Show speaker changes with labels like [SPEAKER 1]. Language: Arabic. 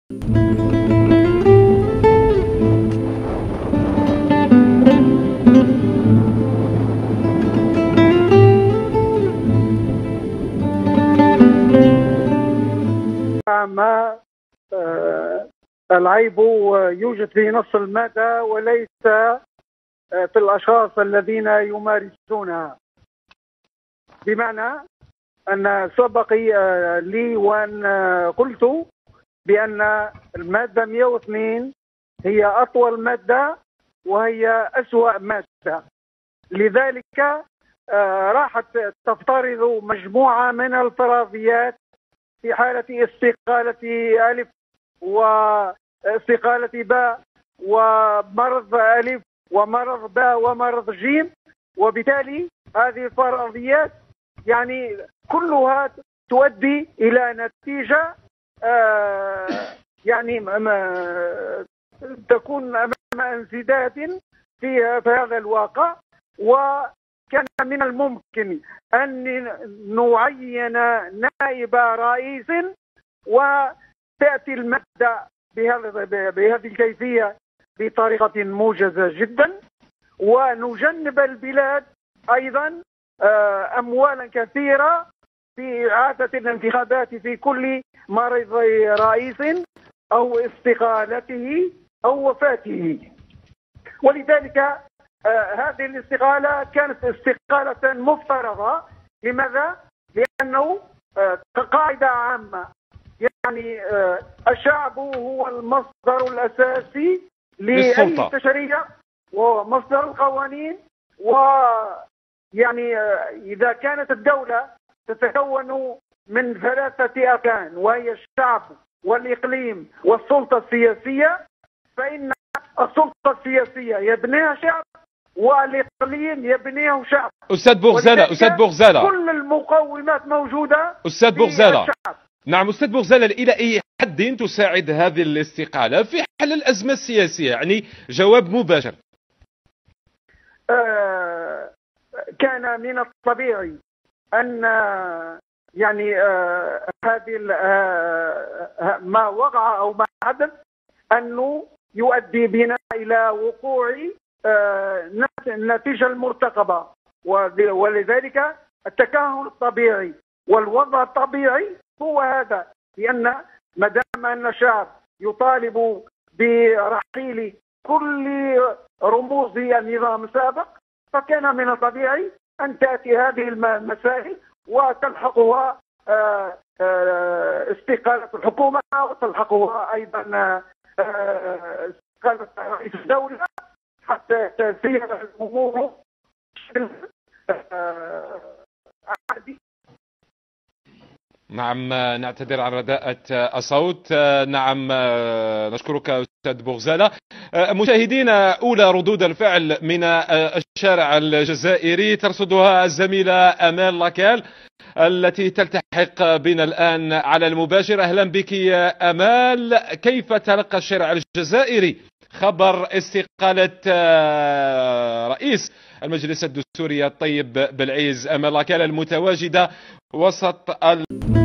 [SPEAKER 1] ما العيب يوجد في نص المادة وليس في الأشخاص الذين يمارسونها. بمعنى أن سبق لي وأن قلت بأن المادة 102 هي أطول مادة وهي أسوأ مادة، لذلك راحت تفترض مجموعة من الفرضيات في حالة استقالة ألف واستقالة باء ومرض ألف ومرض باء ومرض جيم، وبالتالي هذه الفرضيات يعني كلها تؤدي إلى نتيجة يعني تكون أمام انسداد في هذا الواقع. وكان من الممكن أن نعين نائب رئيس وتأتي المادة بهذه الكيفية بطريقة موجزة جدا، ونجنب البلاد أيضا أموالا كثيرة في إعادة الانتخابات في كل مرض رئيس أو استقالته أو وفاته. ولذلك هذه الاستقالة كانت استقالة مفترضة. لماذا؟ لأنه كقاعدة عامة يعني الشعب هو المصدر الأساسي لأي تشريع ومصدر القوانين. ويعني إذا كانت الدولة تتكون من 3 أركان وهي الشعب والإقليم والسلطة السياسية، فإن السلطة السياسية يبنيها شعب والإقليم يبنيه شعب.
[SPEAKER 2] أستاذ بغزالة
[SPEAKER 1] كل المقومات موجودة
[SPEAKER 2] أستاذ بغزالة. نعم أستاذ بغزالة، إلى أي حد تساعد هذه الاستقالة في حل الأزمة السياسية؟ يعني جواب مباشر.
[SPEAKER 1] كان من الطبيعي أن يعني هذه ما وقع أو ما حدث أنه يؤدي بنا إلى وقوع النتيجة المرتقبة، ولذلك التكهن الطبيعي والوضع الطبيعي هو هذا، لأن ما دام أن الشعب يطالب برحيل كل رموز النظام السابق، فكان من الطبيعي أن تأتي هذه المسائل وتلحقها استقالة الحكومة وتلحقها أيضا استقالة رئيس الدولة حتى تسير الأمور عادي.
[SPEAKER 2] نعم، نعتذر عن رداءة الصوت. نعم، نشكرك أستاذ بغزالة. مشاهدينا، أولى ردود الفعل من الشارع الجزائري ترصدها الزميلة أمال لاكال التي تلتحق بنا الآن على المباشر. أهلا بك يا أمال. كيف تلقى الشارع الجزائري خبر استقالة رئيس المجلس الدستوري الطيب بالعيز أمال لاكال المتواجدة وسط